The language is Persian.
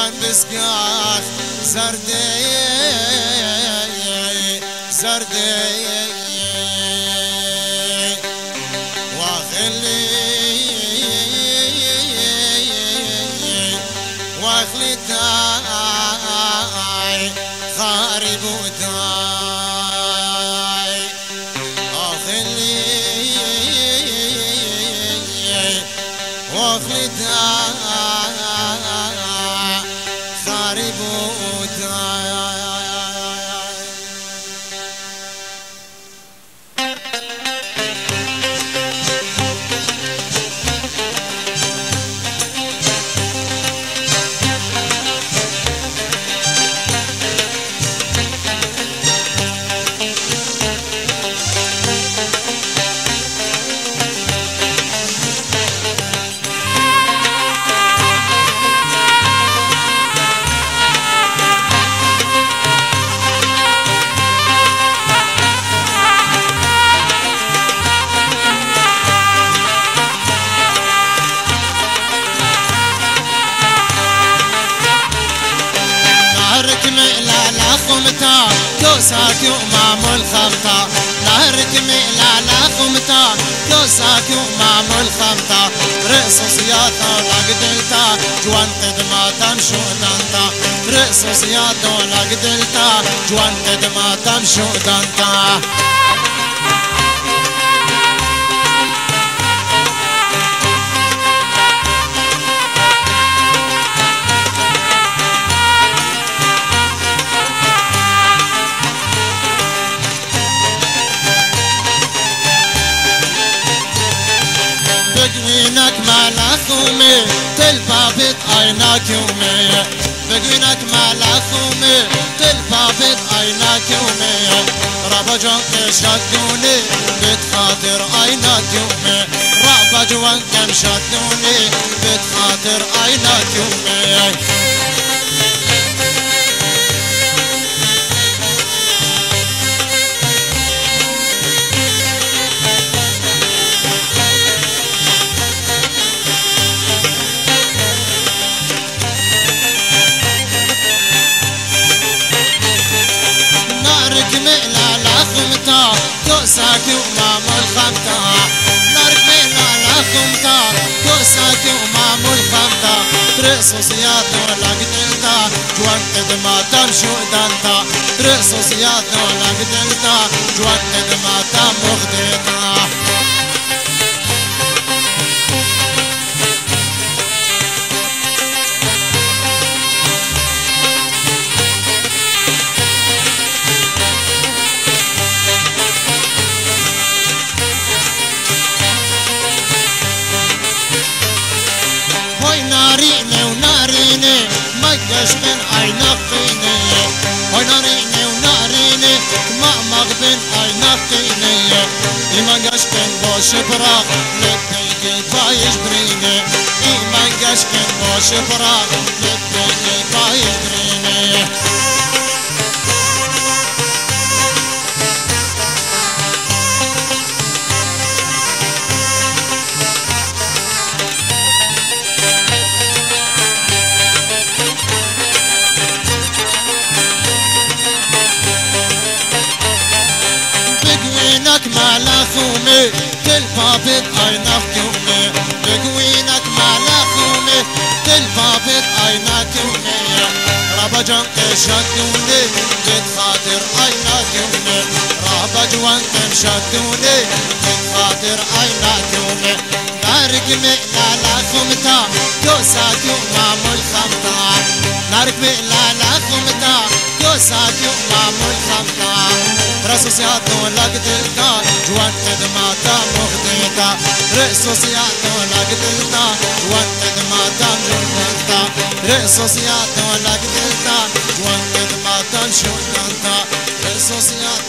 جوان بسكاخ زردي زردي واخلي واخلي تاي خارب وتاي اخلي واخلي تاي خارب وتاي كوساك ومعمول خمطة نهرك مقلع خمطة كوساك ومعمول خمطة رقص سياطة لقدلتا جوان قدماتا مشو دانتا رقص سياطة لقدلتا جوان قدماتا مشو دانتا بقوينك مالخومي تلبابت عينك يومي بقوينك مالخومي تلبابت عينك يومي رابا جوانك شدوني بتخاطر عينك يومي رابا جوانك شدوني بتخاطر عينك يومي كوساك ومعمول خمطة نارك ميلا لخمطة كوساك ومعمول خمطة ترقصوا سياطة ولا قدلتا جوان قدماتا مشو دانتا ترقصوا سياطة ولا قدلتا جوان قدماتا مخدتا مقش من عينقيني هاي ناريني وناريني مقمق بين عينقيني مقش من باش براق لبيكي بايش بريني مقش من باش براق لبيكي بايش بريني مالخومي تلبابت عينك يومي بقوينك مالخومي تلبابت عينك يومي رابا جوانك شدوني بتخاطر عينك يومي رابا جوانك شدوني بتخاطر عينك يومي نارك مقلع لخمطة كوساك ومعمول خمطة نارك مقلع لخمطة كوساك ومعمول خمطة رأسو سياطة ولا قدلتا جوان قدماتا مخدتا رأسو سياطة ولا قدلتا جوان قدماتا مجردتا رأسو سياطة ولا قدلتا جوان قدماتا مشودتا رأسو سياطة